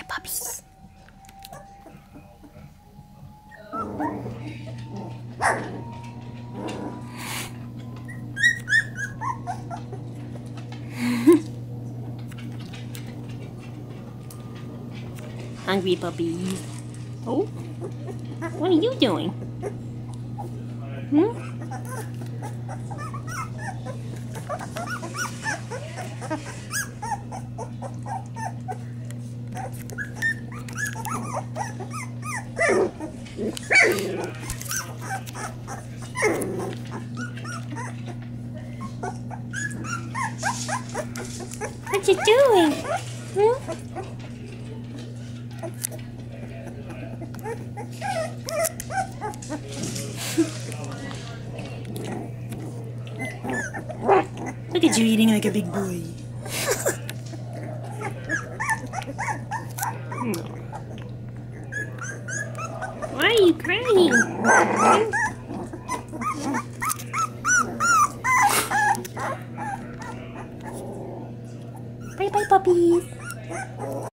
puppies. Hungry puppies. Oh, what are you doing? Hmm? What you doing? Hmm? Look at you eating like a big boy. Why are you crying? Bye bye puppies.